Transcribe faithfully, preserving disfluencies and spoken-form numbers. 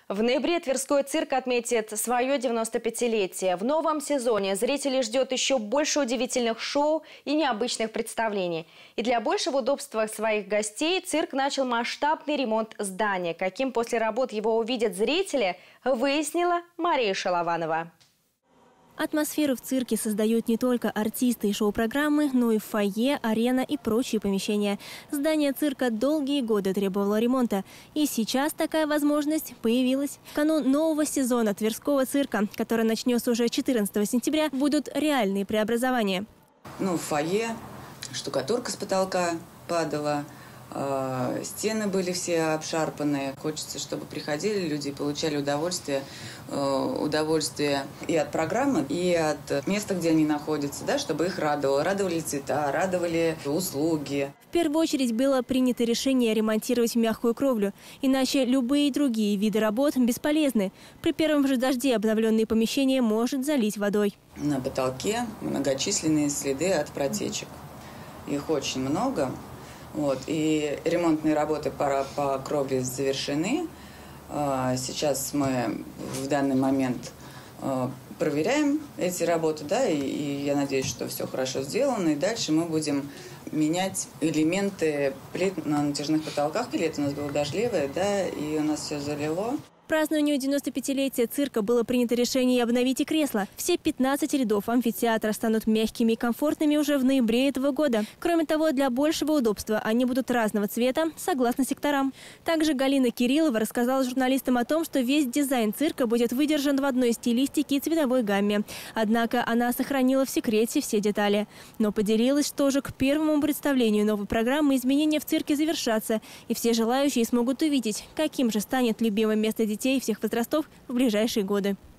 В ноябре Тверской цирк отметит свое девяностопятилетие. В новом сезоне зрителей ждет еще больше удивительных шоу и необычных представлений. И для большего удобства своих гостей цирк начал масштабный ремонт здания. Каким после работ его увидят зрители, выяснила Мария Шалованова. Атмосферу в цирке создают не только артисты и шоу-программы, но и фойе, арена и прочие помещения. Здание цирка долгие годы требовало ремонта. И сейчас такая возможность появилась. В канун нового сезона Тверского цирка, который начнется уже четырнадцатого сентября, будут реальные преобразования. Ну, в фойе штукатурка с потолка падала. Стены были все обшарпанные. Хочется, чтобы приходили люди и получали удовольствие, удовольствие и от программы, и от места, где они находятся, да, чтобы их радовало. Радовали цвета, радовали услуги. В первую очередь было принято решение ремонтировать мягкую кровлю. Иначе любые другие виды работ бесполезны. При первом же дожде обновленные помещения может залить водой. На потолке многочисленные следы от протечек. Их очень много. Вот, и ремонтные работы по, по кровле завершены. Сейчас мы в данный момент проверяем эти работы, да, и, и я надеюсь, что все хорошо сделано. И дальше мы будем менять элементы плит на натяжных потолках. Лето у нас было дождливое, да, и у нас все залило. К празднованию девяностопятилетия цирка было принято решение обновить и кресла. Все пятнадцать рядов амфитеатра станут мягкими и комфортными уже в ноябре этого года. Кроме того, для большего удобства они будут разного цвета, согласно секторам. Также Галина Кириллова рассказала журналистам о том, что весь дизайн цирка будет выдержан в одной стилистике и цветовой гамме. Однако она сохранила в секрете все детали. Но поделилась, что уже к первому представлению новой программы изменения в цирке завершатся. И все желающие смогут увидеть, каким же станет любимое место детей всех возрастов в ближайшие годы.